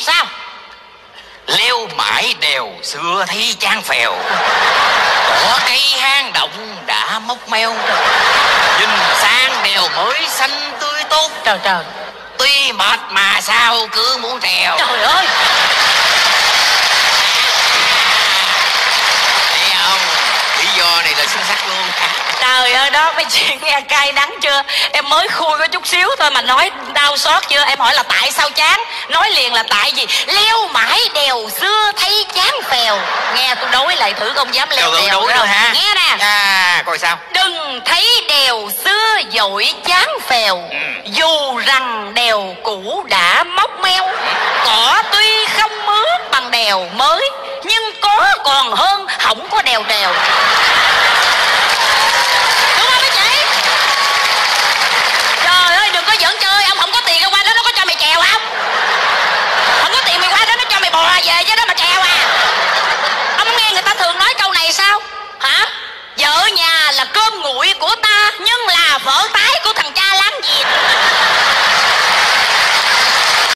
Sao? Leo mãi đèo xưa thấy chán phèo, cỏ cây hang động đã mốc meo, nhìn sang đèo mới xanh tươi tốt. Trời trời, tuy mệt mà sao cứ muốn trèo. trời ơi, thấy không, lý do này là xuất sắc luôn. trời ơi, đó mấy chuyện nghe cay đắng chưa? Em mới khui có chút xíu thôi mà nói đau xót chưa? Em hỏi là tại sao chán, nói liền là tại gì leo mãi đèo xưa thấy chán phèo. Nghe tôi đối lại thử không dám leo đèo đối nữa hả? Nghe nè, coi sao. đừng thấy đèo xưa dội chán phèo, dù rằng đèo cũ đã mốc meo. Cỏ tuy không mướt bằng đèo mới, nhưng có còn hơn không có đèo trèo. Đúng không mấy chị? Trời ơi, đừng có giỡn chơi. Ông không có tiền qua đó nó có cho mày chèo không? Không có tiền mày qua đó nó cho mày bò về chứ đó mà chèo à? Ông không nghe người ta thường nói câu này sao? Hả? Vợ nhà là cơm nguội của ta, nhưng là vợ